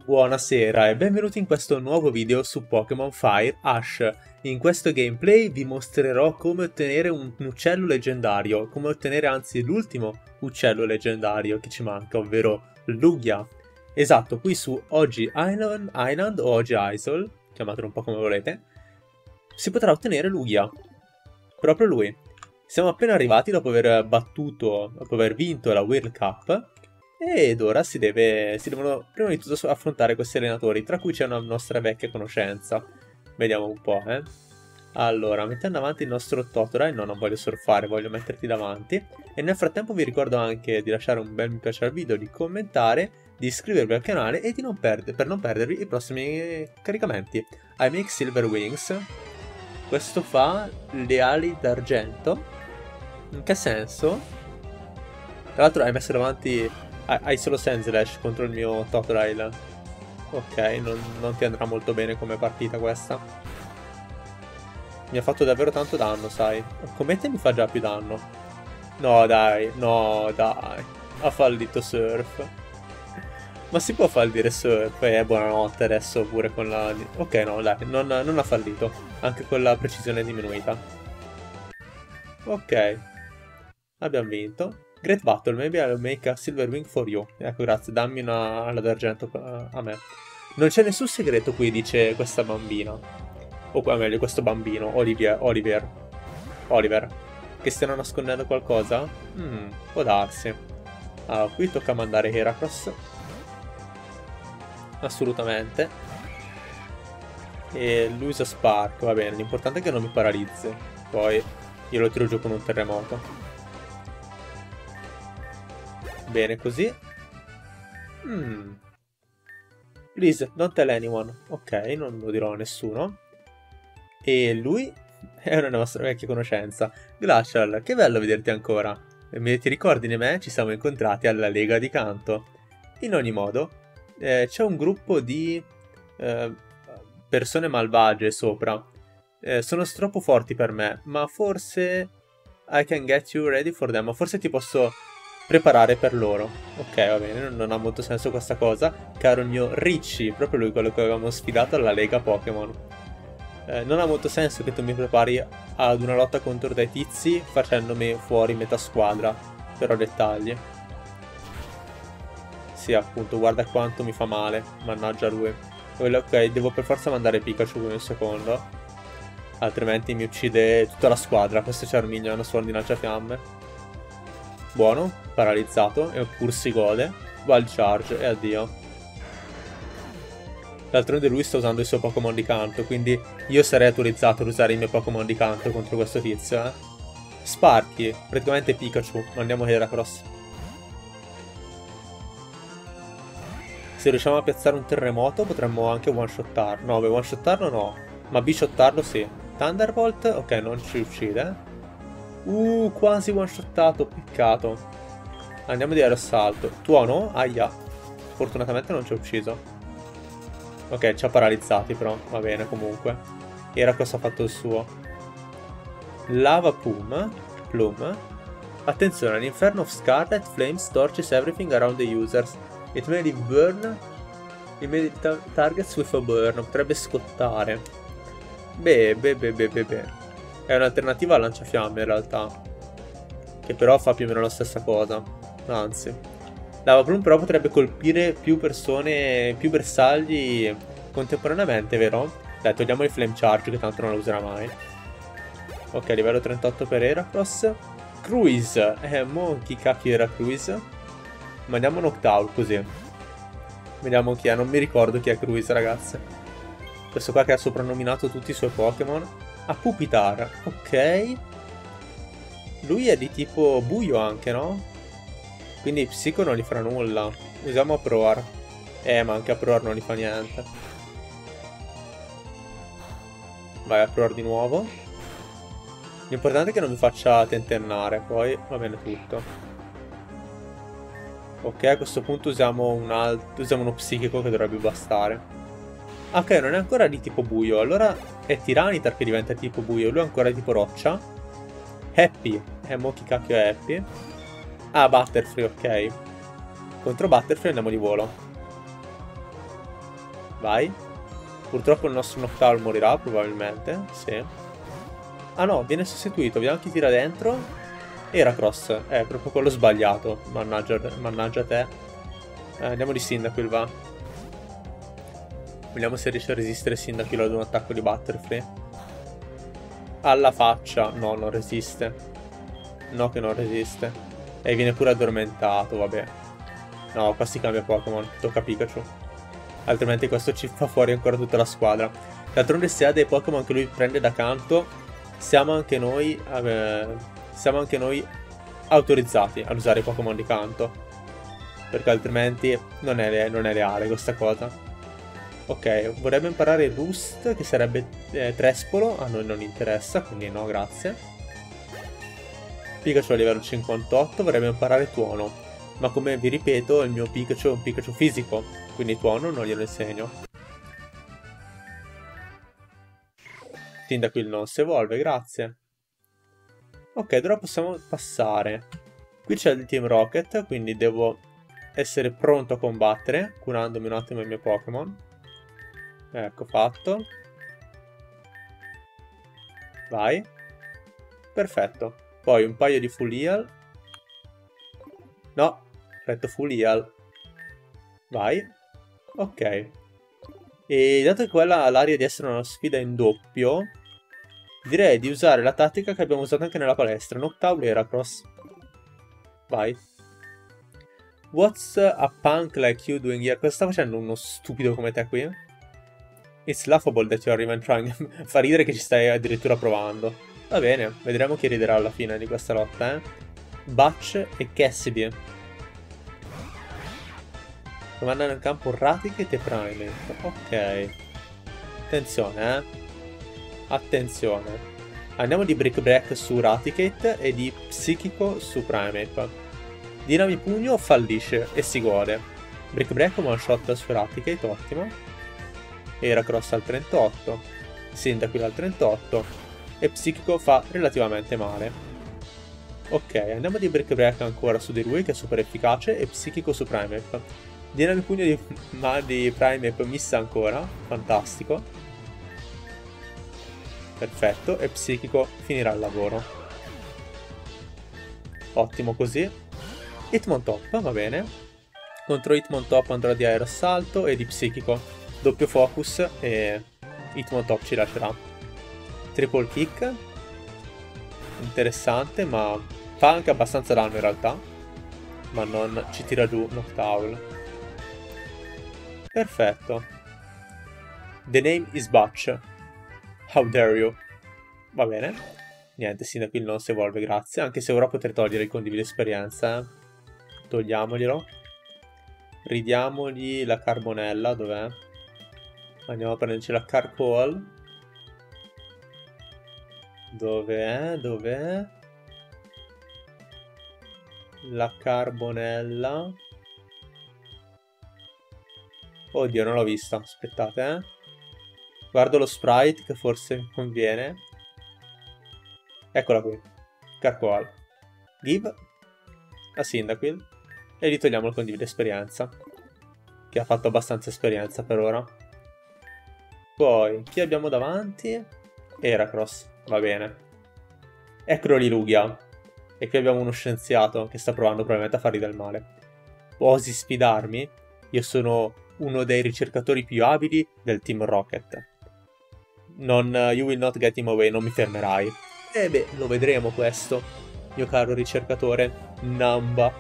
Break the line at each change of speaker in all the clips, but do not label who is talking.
Buonasera e benvenuti in questo nuovo video su Pokémon Fire Ash. In questo gameplay vi mostrerò come ottenere un uccello leggendario, come ottenere anzi l'ultimo uccello leggendario che ci manca, ovvero Lugia. Esatto, qui su Oggi Island o Oggi Isle, chiamatelo un po' come volete, si potrà ottenere Lugia. Proprio lui. Siamo appena arrivati dopo aver vinto la World Cup. Ed ora si devono prima di tutto affrontare questi allenatori, tra cui c'è una nostra vecchia conoscenza. Vediamo un po', eh. Allora, mettendo avanti il nostro Totodile, no, non voglio surfare, voglio metterti davanti. E nel frattempo vi ricordo anche di lasciare un bel mi piace al video, di commentare, di iscrivervi al canale e per non perdervi i prossimi caricamenti. I make Silver Wings. Questo fa le ali d'argento. In che senso? Tra l'altro hai messo davanti... Hai solo Sandslash contro il mio Totodile. Ok, non ti andrà molto bene come partita questa. Mi ha fatto davvero tanto danno, sai. Come te mi fa già più danno. No dai. Ha fallito Surf. Ma si può fallire Surf? Buonanotte adesso pure con la... Ok, no dai, non ha fallito. Anche con la precisione diminuita. Ok. Abbiamo vinto. Great battle, maybe I'll make a silver wing for you. Ecco, grazie, dammi una ala d'argento a me. Non c'è nessun segreto qui, dice questa bambina. O meglio, questo bambino, Oliver. Che stiano nascondendo qualcosa? Può darsi. Allora, qui tocca mandare Heracross. Assolutamente. E lui usa Spark, va bene, l'importante è che non mi paralizzi. Poi io lo tiro giù con un terremoto. Bene così. Please, don't tell anyone. Ok, non lo dirò a nessuno. E lui è una nostra vecchia conoscenza. Glacial, che bello vederti ancora. Ti ricordi di me? Ci siamo incontrati alla Lega di Canto. In ogni modo, c'è un gruppo di persone malvagie sopra. Sono troppo forti per me, ma forse I can get you ready for them. Forse ti posso... preparare per loro. Ok, va bene, non ha molto senso questa cosa. Caro il mio Ricci, proprio lui, quello che avevamo sfidato alla Lega Pokémon. Non ha molto senso che tu mi prepari ad una lotta contro dei tizi facendomi fuori metà squadra. Però dettagli. Sì, appunto, guarda quanto mi fa male. Mannaggia lui. Ok, devo per forza mandare Pikachu in un secondo. Altrimenti mi uccide tutta la squadra. Questo Charmeleon ha una suono di lanciafiamme. Buono, paralizzato, eppur si gode. Wild Charge e addio. D'altronde lui sta usando il suo Pokémon di canto, quindi io sarei autorizzato ad usare i miei Pokémon di canto contro questo tizio, eh. Sparky, praticamente Pikachu, mandiamo Heracross. Se riusciamo a piazzare un terremoto potremmo anche one-shottarlo. No, one-shottarlo no, ma b-shottarlo sì. Thunderbolt, ok, non ci uccide. Quasi one-shottato, peccato. Andiamo di aerossalto. Tuono? Aia. Fortunatamente non ci ha ucciso. Ok, ci ha paralizzati però, va bene comunque. Heracross ha fatto il suo. Lava Plume. Attenzione, an inferno of scarlet flames torches everything around the users. It may burn. It may targets with a burn. Potrebbe scottare. Beh. È un'alternativa al lanciafiamme in realtà. Che però fa più o meno la stessa cosa. Anzi. Lava Plume però potrebbe colpire più persone, più bersagli contemporaneamente, vero? Dai, togliamo il Flame Charge che tanto non lo userà mai. Ok, livello 38 per Heracross. Cruise. Mo chi cacchio era Cruise? Mandiamo Noctowl così. Vediamo chi è, non mi ricordo chi è Cruise, ragazze. Questo qua che ha soprannominato tutti i suoi Pokémon. A Pupitar, ok. Lui è di tipo buio anche, no? Quindi Psico non gli farà nulla. Usiamo Aproar. Ma anche Aproar non gli fa niente. Vai, Aproar di nuovo. L'importante è che non mi faccia tentennare, poi va bene tutto. Ok, a questo punto usiamo uno psichico che dovrebbe bastare. Ok, non è ancora di tipo buio, allora è Tiranitar che diventa tipo buio, lui è ancora di tipo roccia. Happy, mo chi cacchio è Happy? Ah, Butterfree, ok. Contro Butterfree andiamo di volo. Vai. Purtroppo il nostro Noctowl morirà, probabilmente. Sì. Ah no, viene sostituito. Vediamo chi tira dentro. Heracross. È proprio quello sbagliato. Mannaggia te. Andiamo di Cyndaquil, va. Vediamo se riesce a resistere Cyndaquil ad un attacco di Butterfree. Alla faccia. No, non resiste. No che non resiste. E viene pure addormentato, vabbè. No, qua si cambia Pokémon. Tocca Pikachu. Altrimenti questo ci fa fuori ancora tutta la squadra. D'altronde se ha dei Pokémon che lui prende da canto, siamo anche noi autorizzati ad usare i Pokémon di canto. Perché altrimenti non è reale questa cosa. Ok, vorrebbe imparare il Roost, che sarebbe Trespolo. A noi non interessa, quindi no, grazie. Pikachu a livello 58, vorrebbe imparare Tuono. Ma come vi ripeto, il mio Pikachu è un Pikachu fisico, quindi Tuono non glielo insegno. Cyndaquil non si evolve, grazie. Ok, ora possiamo passare. Qui c'è il Team Rocket, quindi devo essere pronto a combattere, curandomi un attimo il mio Pokémon. Ecco, fatto. Vai. Perfetto. Poi un paio di Full Heal. No, effetto Full Heal. Vai. Ok. E dato che quella ha l'aria di essere una sfida in doppio, direi di usare la tattica che abbiamo usato anche nella palestra. Noctowl Heracross. Vai. What's a punk like you doing here? Cosa sta facendo uno stupido come te qui? It's laughable that you are even trying. Fa ridere che ci stai addirittura provando. Va bene, vedremo chi riderà alla fine di questa lotta, Butch e Cassidy. Comandano in campo Raticate e Primeape. Ok. Attenzione, Attenzione. Andiamo di Brick Break su Raticate e di Psichico su Primeape. Dinamipugno fallisce e si gode. Brick Break one shot su Raticate, ottimo. Heracross al 38. Cyndaquil al 38. E Psichico fa relativamente male. Ok, andiamo di Brick Break ancora su di lui, che è super efficace, e Psichico su Primeape. Dinamipugno di Primeape missa ancora, fantastico. Perfetto, e Psichico finirà il lavoro. Ottimo così. Hitmontop, va bene. Contro Hitmontop andrò di Aerossalto e di Psichico. Doppio focus e Hitmontop ci lascerà. Triple kick. Interessante, ma fa anche abbastanza danno in realtà. Ma non ci tira giù Noctowl. Perfetto. The name is Butch. How dare you? Va bene. Niente, Cyndaquil non si evolve, grazie. Anche se ora potrei togliere il condivido esperienza. Togliamoglielo. Ridiamogli la Carbonella, dov'è? Andiamo a prenderci la Carcoal. Dov'è? Dov'è? La Carbonella. Oddio, non l'ho vista. Aspettate, Guardo lo sprite che forse conviene. Eccola qui. Carcoal. Give a Cyndaquil. E gli togliamo il condivido esperienza. Che ha fatto abbastanza esperienza per ora. Poi, chi abbiamo davanti? Heracross. Va bene. Eccolo lì Lugia. E qui abbiamo uno scienziato che sta provando probabilmente a fargli del male. Osi sfidarmi? Io sono uno dei ricercatori più abili del Team Rocket. You will not get him away, non mi fermerai. E beh, lo vedremo questo, mio caro ricercatore Namba.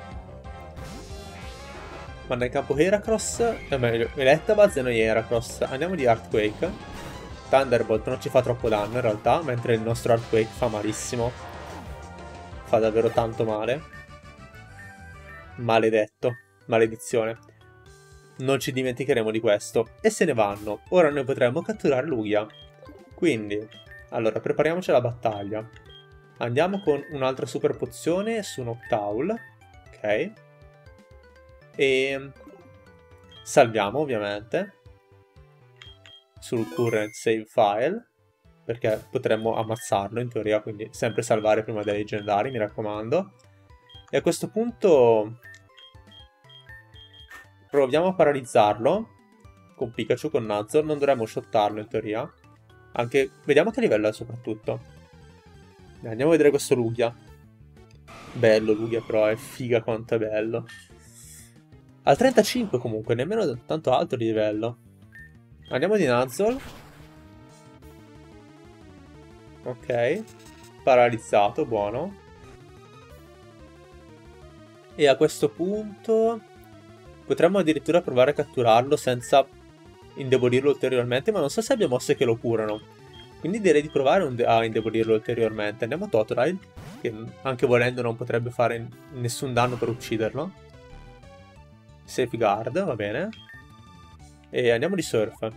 Manda in campo Heracross, meglio, Electabuzz e noi Heracross. Andiamo di Earthquake. Thunderbolt non ci fa troppo danno in realtà, mentre il nostro Earthquake fa malissimo. Fa davvero tanto male. Maledetto, maledizione. Non ci dimenticheremo di questo. E se ne vanno. Ora noi potremmo catturare Lugia. Quindi, allora, prepariamoci alla battaglia. Andiamo con un'altra super pozione su Noctowl. Ok. E salviamo, ovviamente. Sul current save file. Perché potremmo ammazzarlo, in teoria. Quindi sempre salvare prima dei leggendari, mi raccomando. E a questo punto proviamo a paralizzarlo. con Pikachu, con Nuzzle. Non dovremmo shottarlo in teoria. Anche, vediamo che livello è soprattutto. Andiamo a vedere questo Lugia. Bello Lugia però, è figa quanto è bello. Al 35 comunque, nemmeno tanto alto di livello. Andiamo di Nuzzle. Ok. Paralizzato, buono. E a questo punto potremmo addirittura provare a catturarlo senza indebolirlo ulteriormente, ma non so se abbia mosse che lo curano. Quindi direi di provare a indebolirlo ulteriormente. Andiamo a Totodile, che anche volendo non potrebbe fare nessun danno per ucciderlo. Safeguard, va bene. E andiamo di Surf.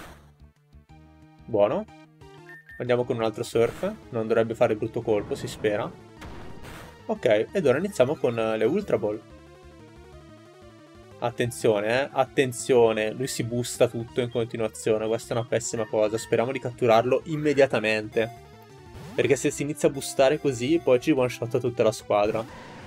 Buono. Andiamo con un altro Surf. Non dovrebbe fare brutto colpo, si spera. Ok, ed ora iniziamo con le Ultra Ball. Attenzione, attenzione, lui si boosta tutto in continuazione, questa è una pessima cosa, speriamo di catturarlo immediatamente. Perché se si inizia a boostare così, poi ci one shot tutta la squadra.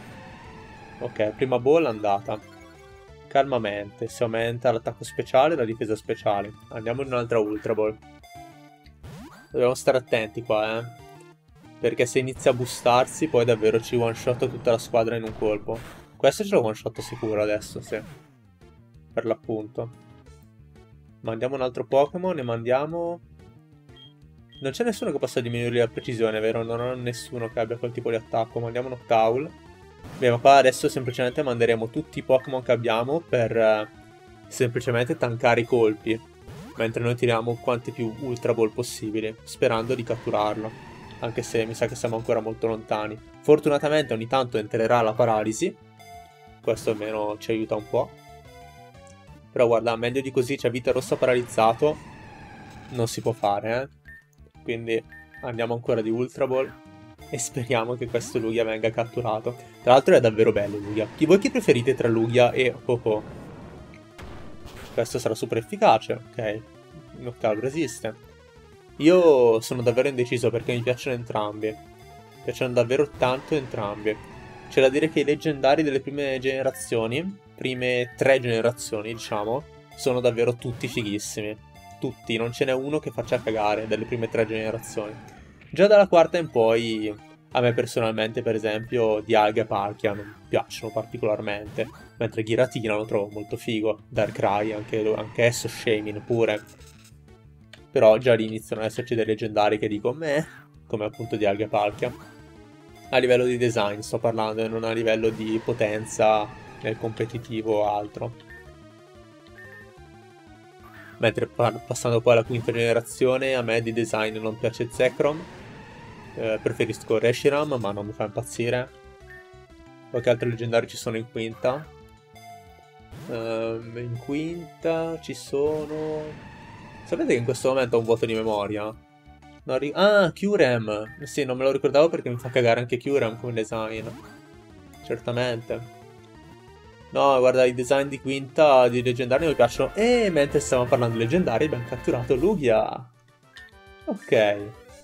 Ok, prima ball andata. Calmamente, si aumenta l'attacco speciale e la difesa speciale. Andiamo in un'altra Ultra Ball. Dobbiamo stare attenti qua, perché se inizia a boostarsi, poi davvero ci one shot tutta la squadra in un colpo. Questo ce l'ho one shot sicuro adesso, sì. Per l'appunto. Mandiamo un altro Pokémon e mandiamo... Non c'è nessuno che possa diminuire la precisione, vero? Non ho nessuno che abbia quel tipo di attacco. Mandiamo un Noctowl. Beh, ma qua adesso semplicemente manderemo tutti i Pokémon che abbiamo per semplicemente tankare i colpi. Mentre noi tiriamo quanti più Ultra Ball possibili, sperando di catturarlo. Anche se mi sa che siamo ancora molto lontani. Fortunatamente ogni tanto entrerà la paralisi. Questo almeno ci aiuta un po'. Però guarda, meglio di così, c'è Vita Rossa paralizzato. Non si può fare, Quindi andiamo ancora di Ultra Ball. E speriamo che questo Lugia venga catturato. Tra l'altro è davvero bello Lugia. Voi chi preferite tra Lugia e Ho-Oh? Questo sarà super efficace, ok. Noctowl resiste. Io sono davvero indeciso perché mi piacciono entrambi. Mi piacciono davvero tanto entrambi. C'è da dire che i leggendari delle prime generazioni, prime 3 generazioni diciamo, sono davvero tutti fighissimi. Tutti, non ce n'è uno che faccia cagare delle prime 3 generazioni. Già dalla quarta in poi, a me personalmente per esempio Dialga e Palkia non piacciono particolarmente, mentre Giratina lo trovo molto figo, Darkrai anche esso, Shaymin pure. Però già lì iniziano ad esserci dei leggendari che dico meh, come appunto Dialga e Palkia. A livello di design sto parlando, non a livello di potenza nel competitivo o altro. Mentre passando poi alla quinta generazione, a me di design non piace Zekrom. Preferisco Reshiram, ma non mi fa impazzire. Qualche altro leggendario ci sono in quinta. In quinta ci sono... Sapete che in questo momento ho un vuoto di memoria? Kyurem! Sì, non me lo ricordavo perché mi fa cagare anche Kyurem come design. Certamente. No, guarda, i design di quinta di leggendari mi piacciono. E mentre stavamo parlando di leggendari abbiamo catturato Lugia. Ok.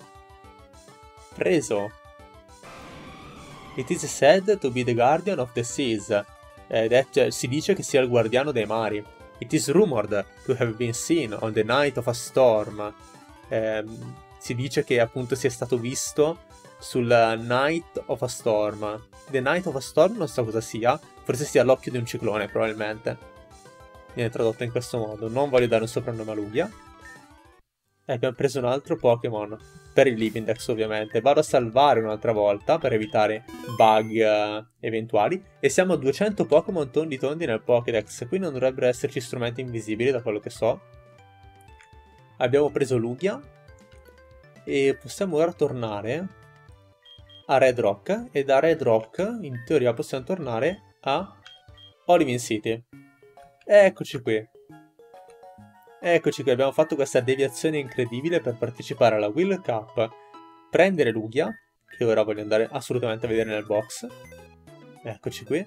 Preso. It is said to be the guardian of the seas. Si dice che sia il guardiano dei mari. It is rumored to have been seen on the night of a storm. Si dice che appunto sia stato visto sul Night of a Storm. The Night of a Storm non so cosa sia, forse sia l'occhio di un ciclone probabilmente. Viene tradotto in questo modo, non voglio dare un soprannome a Lugia. E abbiamo preso un altro Pokémon, per il Livindex ovviamente. Vado a salvare un'altra volta per evitare bug eventuali. E siamo a 200 Pokémon tondi tondi nel Pokédex, qui non dovrebbero esserci strumenti invisibili da quello che so. Abbiamo preso Lugia. E possiamo ora tornare a Red Rock, e da Red Rock in teoria possiamo tornare a Olivine City. Eccoci qui. Eccoci qui, abbiamo fatto questa deviazione incredibile per partecipare alla Will Cup, prendere Lugia, che ora voglio andare assolutamente a vedere nel box. Eccoci qui.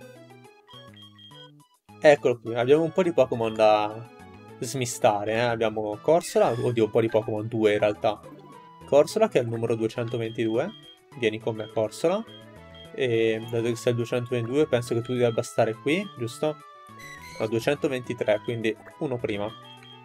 Eccolo qui, abbiamo un po' di Pokémon da smistare, Abbiamo Corsola, oddio un po' di Pokémon, 2 in realtà. Corsola che è il numero 222, vieni con me Corsola, e dato che sei il 222 penso che tu debba stare qui, giusto? No, 223, quindi uno prima.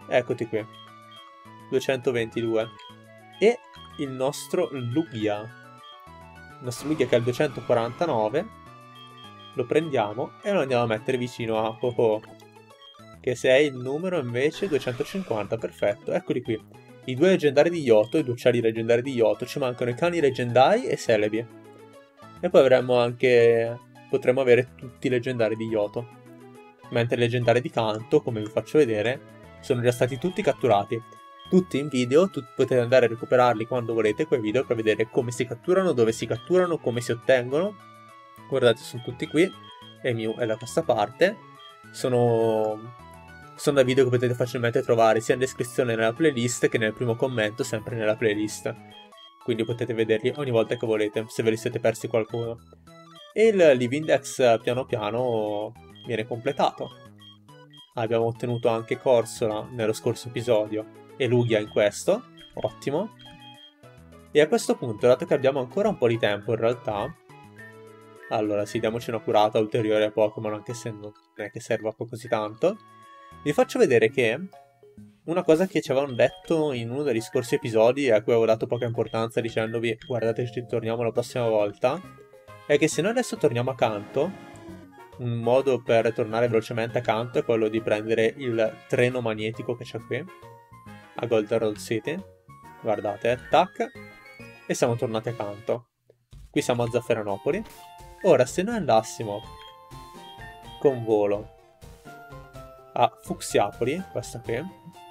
Eccoti qui. 222. E il nostro Lugia. Il nostro Lugia che è il 249. Lo prendiamo e lo andiamo a mettere vicino a Popo. Che se è il numero invece 250. Perfetto, eccoli qui. I due leggendari di Yoto, i due uccelli leggendari di Yoto. Ci mancano i cani leggendari e Celebi. E poi avremo anche... potremo avere tutti i leggendari di Yoto. Mentre i leggendari di Kanto, come vi faccio vedere, sono già stati tutti catturati. Tutti in video, potete andare a recuperarli quando volete quei video per vedere come si catturano, dove si catturano, come si ottengono. Guardate, sono tutti qui, e Mew è da questa parte. Sono da video che potete facilmente trovare sia in descrizione nella playlist che nel primo commento, sempre nella playlist. Quindi potete vederli ogni volta che volete, se ve li siete persi qualcuno. E il Live Index piano piano viene completato. Abbiamo ottenuto anche Corsola nello scorso episodio e Lugia in questo, ottimo. E a questo punto, dato che abbiamo ancora un po' di tempo in realtà, allora sì, diamoci una curata ulteriore a Pokémon, anche se non è che serva poi così tanto. Vi faccio vedere che una cosa che ci avevano detto in uno degli scorsi episodi e a cui avevo dato poca importanza dicendovi guardate ci torniamo la prossima volta, è che se noi adesso torniamo a Kanto, un modo per tornare velocemente a Kanto è quello di prendere il treno magnetico che c'è qui, a Golden City. Guardate, tac, e siamo tornati a Kanto. Qui siamo a Zafferanopoli. Ora, se noi andassimo con volo a Fucsiapoli, questa qui,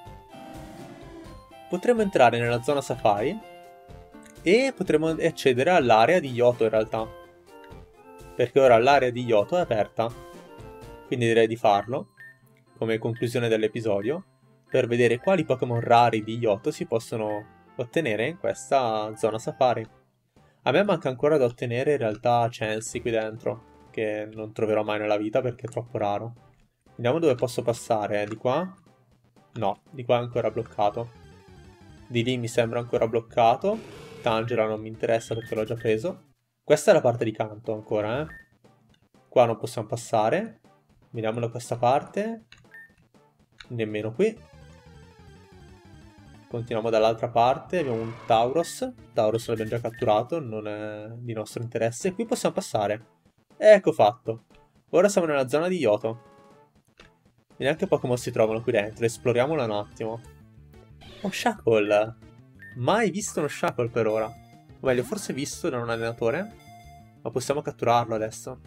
potremmo entrare nella zona safari e potremmo accedere all'area di Yoto in realtà. Perché ora l'area di Yoto è aperta. Quindi direi di farlo, come conclusione dell'episodio, per vedere quali Pokémon rari di Yoto si possono ottenere in questa zona safari. A me manca ancora da ottenere in realtà Chansey qui dentro, che non troverò mai nella vita perché è troppo raro. Vediamo dove posso passare, di qua? No, di qua è ancora bloccato. Di lì mi sembra ancora bloccato. Tangela non mi interessa perché l'ho già preso. Questa è la parte di Kanto ancora, Qua non possiamo passare. Vediamo da questa parte. Nemmeno qui. Continuiamo dall'altra parte. Abbiamo un Tauros. Tauros l'abbiamo già catturato, non è di nostro interesse. Qui possiamo passare. Ecco fatto. Ora siamo nella zona di Yoto. Vediamo che Pokémon si trovano qui dentro. Esploriamolo un attimo. Oh, Shackle. Mai visto uno Shackle per ora. O meglio, forse visto da un allenatore. Ma possiamo catturarlo adesso.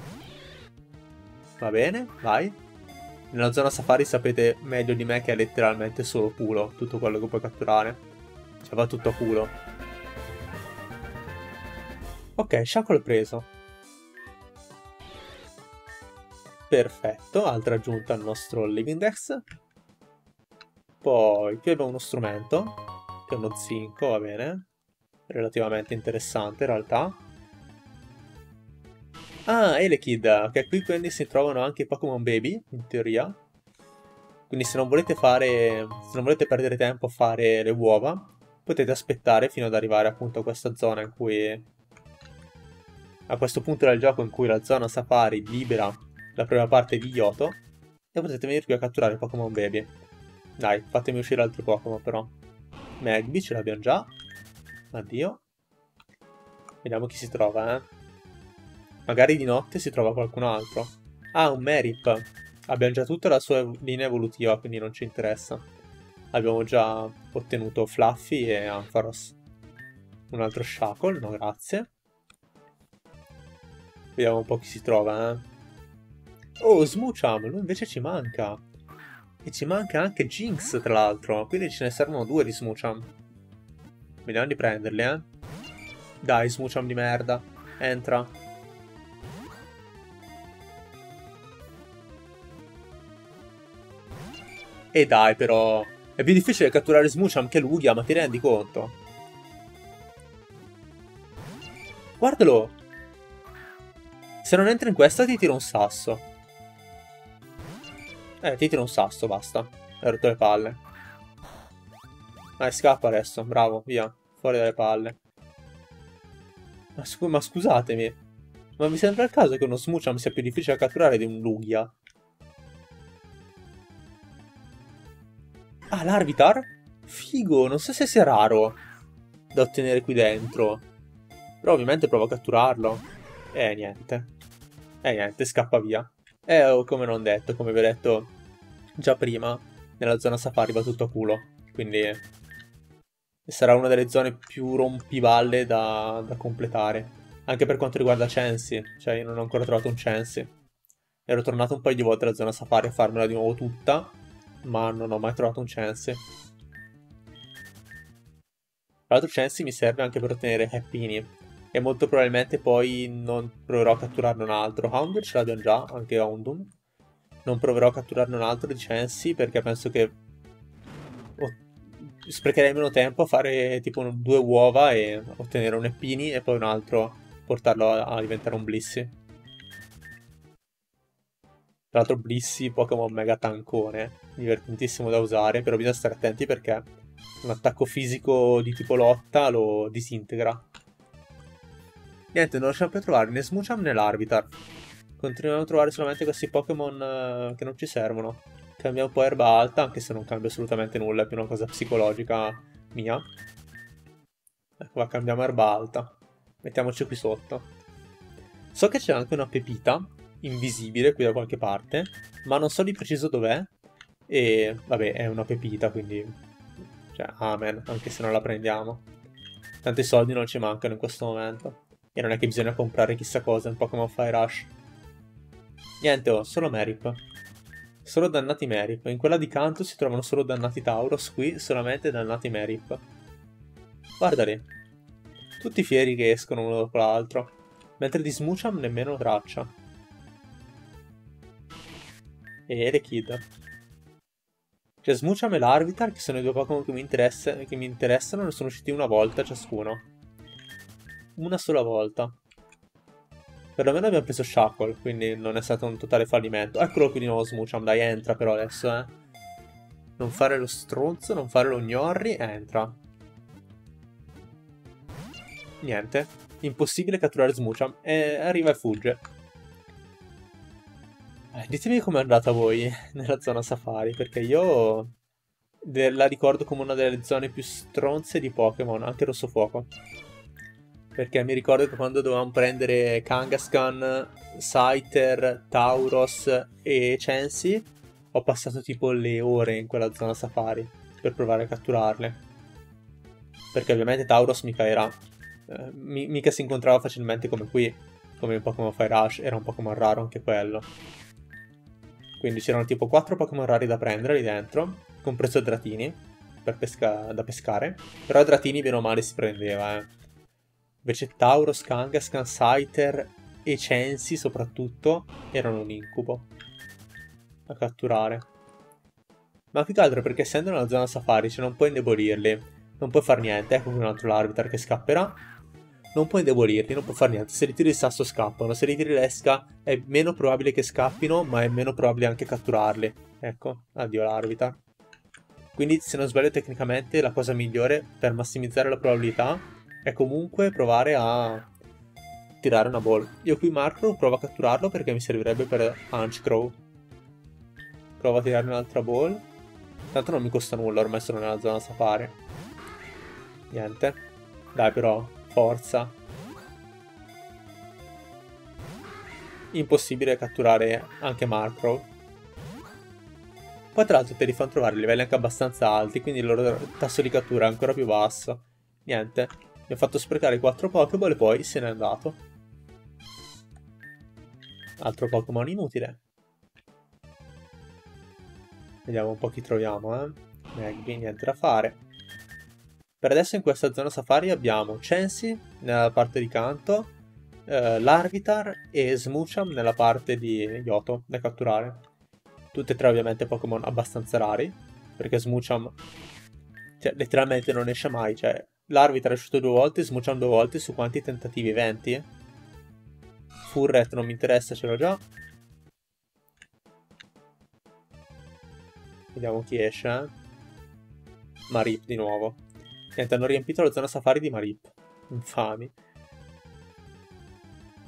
Va bene, vai. Nella zona safari sapete meglio di me che è letteralmente solo culo tutto quello che puoi catturare. Cioè va tutto a culo. Ok, Shackle preso. Perfetto, altra aggiunta al nostro Living Dex. Poi qui abbiamo uno strumento, che è uno zinco, va bene. Relativamente interessante in realtà. Ah, Elekid, che qui quindi si trovano anche i Pokémon Baby, in teoria. Quindi se non volete perdere tempo a fare le uova, potete aspettare fino ad arrivare appunto a questa zona in cui... a questo punto del gioco in cui la zona Safari libera la prima parte di Yoto, e potete venire qui a catturare i Pokémon Baby. Dai, fatemi uscire altri Pokémon però. Magby ce l'abbiamo già. Addio. Vediamo chi si trova, Magari di notte si trova qualcun altro. Ah, un Merip. Abbiamo già tutta la sua linea evolutiva, quindi non ci interessa. Abbiamo già ottenuto Fluffy e Ampharos. Un altro Shackle, no grazie. Vediamo un po' chi si trova, Oh, Smoochum, lui invece ci manca. E ci manca anche Jinx, tra l'altro. Quindi ce ne servono 2 di Smoochum. Vediamo di prenderli, Dai, Smoochum di merda. Entra. E dai, però... È più difficile catturare Smoochum che Lugia, ma ti rendi conto? Guardalo! Se non entra in questa ti tiro un sasso. Ti tiro un sasso, basta. Hai rotto le palle. Dai, scappa adesso. Bravo, via. Fuori dalle palle. Ma scusatemi. Ma mi sembra il caso che uno Smoochum sia più difficile da catturare di un Lugia. Ah, l'Arvitar? Figo, non so se sia raro da ottenere qui dentro. Però ovviamente provo a catturarlo. Niente. Niente, scappa via. Come non detto, come vi ho detto già prima, nella zona safari va tutto a culo. Quindi sarà una delle zone più rompivalle da completare. Anche per quanto riguarda Censi. Cioè, io non ho ancora trovato un Censi. Ero tornato un paio di volte alla zona safari a farmela di nuovo tutta, ma non ho mai trovato un Censi. Tra l'altro Censi mi serve anche per ottenere Happini. E molto probabilmente poi non proverò a catturarne un altro. Hound ce l'abbiamo già, anche Houndoom. Non proverò a catturarne un altro di Censi perché penso che sprecherei meno tempo a fare tipo due uova e ottenere un Happini e poi un altro portarlo a diventare un Blissey. Tra l'altro Blissey, Pokémon mega tankone, divertentissimo da usare, però bisogna stare attenti perché un attacco fisico di tipo lotta lo disintegra. Niente, non riusciamo più a trovare né Smoochum né l'Arbitar. Continuiamo a trovare solamente questi Pokémon che non ci servono. Cambiamo un po' erba alta, anche se non cambia assolutamente nulla, è più una cosa psicologica mia. Ecco, va, cambiamo erba alta. Mettiamoci qui sotto. So che c'è anche una pepita invisibile qui da qualche parte, ma non so di preciso dov'è. E vabbè, è una pepita, quindi cioè, amen, anche se non la prendiamo. Tanti soldi non ci mancano in questo momento. E non è che bisogna comprare chissà cosa in Pokémon Fire Rush. Niente, oh, solo Merip. Solo dannati Merip. In quella di canto si trovano solo dannati Tauros, qui solamente dannati Merip. Guardali. Tutti fieri che escono uno dopo l'altro. Mentre di Smoochum nemmeno traccia. E Elekid. Cioè Smoochum e l'Arvitar, che sono i due Pokémon che mi interessano, ne sono usciti una volta ciascuno. Una sola volta. Perlomeno abbiamo preso Shackle, quindi non è stato un totale fallimento. Eccolo qui di nuovo Smoochum, dai, entra però adesso, eh. Non fare lo stronzo, non fare lo gnorri, entra. Niente. Impossibile catturare Smoochum. E arriva e fugge. Ditemi com'è andata voi nella zona safari, perché io la ricordo come una delle zone più stronze di Pokémon, anche Rosso Fuoco. Perché mi ricordo che quando dovevamo prendere Kangaskhan, Scyther, Tauros e Chansey, ho passato tipo le ore in quella zona safari per provare a catturarle. Perché ovviamente Tauros mica era... mica si incontrava facilmente come qui, come in Pokémon Fire Rush, era un Pokémon raro anche quello. Quindi c'erano tipo 4 Pokémon rari da prendere lì dentro, compreso Dratini, da pescare. Però Dratini bene o male si prendeva, Invece Tauros, Kangaskhan, Scyther e Chansey soprattutto erano un incubo da catturare. Ma più che altro perché essendo nella zona safari, cioè non puoi indebolirli, non puoi far niente, ecco qui un altro Larvitar che scapperà. Non puoi indebolirli, non puoi far niente, se li tiri il sasso scappano, se li tiri l'esca è meno probabile che scappino, ma è meno probabile anche catturarli. Ecco, addio Larvitar. Quindi se non sbaglio tecnicamente la cosa migliore per massimizzare la probabilità è comunque provare a tirare una ball. Io qui Markrow provo a catturarlo perché mi servirebbe per Punchcrow. Provo a tirare un'altra ball. Tanto non mi costa nulla, ormai sono nella zona safari. Niente. Dai però, forza. Impossibile catturare anche Markrow. Poi tra l'altro te li fanno trovare livelli anche abbastanza alti, quindi il loro tasso di cattura è ancora più basso. Niente, mi ha fatto sprecare 4 Pokéball e poi se n'è andato. Altro Pokémon inutile. Vediamo un po' chi troviamo, Magby, niente da fare. Per adesso in questa zona safari abbiamo Chansey nella parte di canto, Larvitar e Smoochum nella parte di Yoto da catturare. Tutte e tre ovviamente Pokémon abbastanza rari, perché Smoochum cioè, letteralmente non esce mai, cioè Larvitar è uscito 2 volte, Smoochum 2 volte su quanti tentativi? 20? Furret non mi interessa, ce l'ho già. Vediamo chi esce, Marip di nuovo. Niente, hanno riempito la zona safari di Marip. Infami.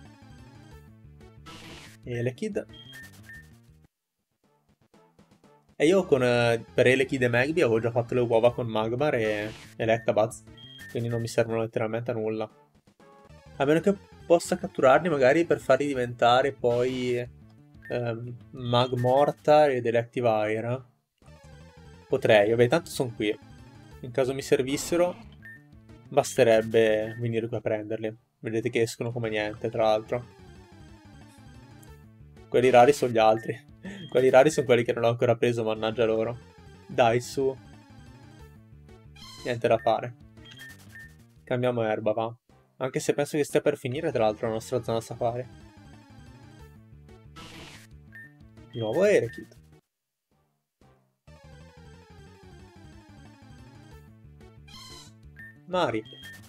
E le kid. E io per Elekid e Magby avevo già fatto le uova con Magmar e Electabuzz, quindi non mi servono letteralmente a nulla. A meno che possa catturarli magari per farli diventare poi Magmortar ed Electivire. Potrei, vabbè, tanto sono qui. In caso mi servissero, basterebbe venire qui a prenderli. Vedete che escono come niente, tra l'altro. Quelli rari sono gli altri. Quelli rari sono quelli che non ho ancora preso, mannaggia loro. Dai, su. Niente da fare. Cambiamo erba, va. Anche se penso che stia per finire, tra l'altro, la nostra zona safari. Di nuovo Elekid. Mari.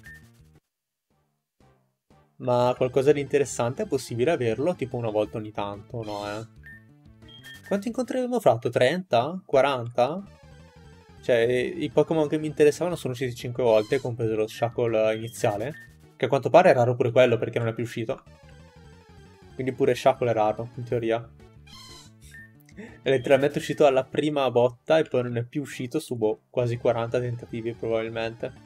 Ma qualcosa di interessante è possibile averlo tipo una volta ogni tanto, no? Quanti incontri abbiamo fatto? 30? 40? Cioè, i Pokémon che mi interessavano sono usciti 5 volte, compreso lo Shackle iniziale, che a quanto pare è raro pure quello perché non è più uscito. Quindi pure Shackle è raro, in teoria. È letteralmente uscito alla prima botta e poi non è più uscito su quasi 40 tentativi probabilmente.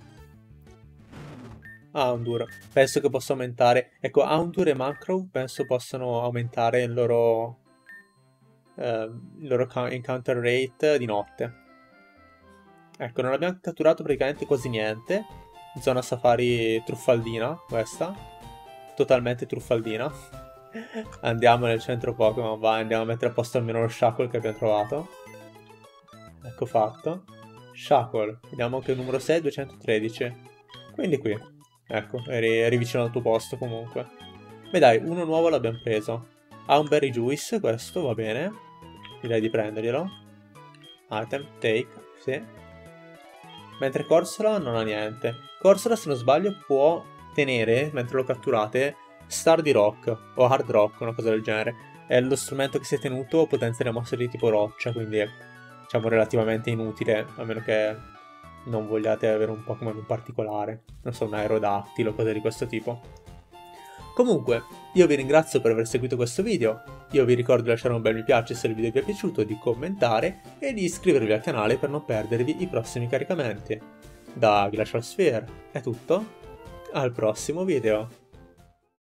Houndour, penso che possa aumentare. Ecco, Houndour e Macro penso possano aumentare il loro encounter rate di notte. Ecco, non abbiamo catturato praticamente quasi niente. Zona safari truffaldina, questa. Totalmente truffaldina. Andiamo nel centro Pokémon, vai, andiamo a mettere a posto almeno lo Shackle che abbiamo trovato. Ecco fatto. Shackle, vediamo che il numero 6 è 213. Quindi qui. Ecco, eri vicino al tuo posto comunque. Beh dai, uno nuovo l'abbiamo preso. Ha un Berry Juice, questo va bene. Direi di prenderglielo. Item, take, sì. Mentre Corsola non ha niente. Corsola, se non sbaglio, può tenere, mentre lo catturate, Star di Rock o Hard Rock, una cosa del genere. È lo strumento che si è tenuto potenzia le mosse di tipo roccia, quindi diciamo relativamente inutile, a meno che non vogliate avere un Pokémon in particolare. Non so, un Aerodattilo o cose di questo tipo. Comunque, io vi ringrazio per aver seguito questo video, io vi ricordo di lasciare un bel mi piace se il video vi è piaciuto, di commentare e di iscrivervi al canale per non perdervi i prossimi caricamenti. Da Glacial Sphere è tutto, al prossimo video!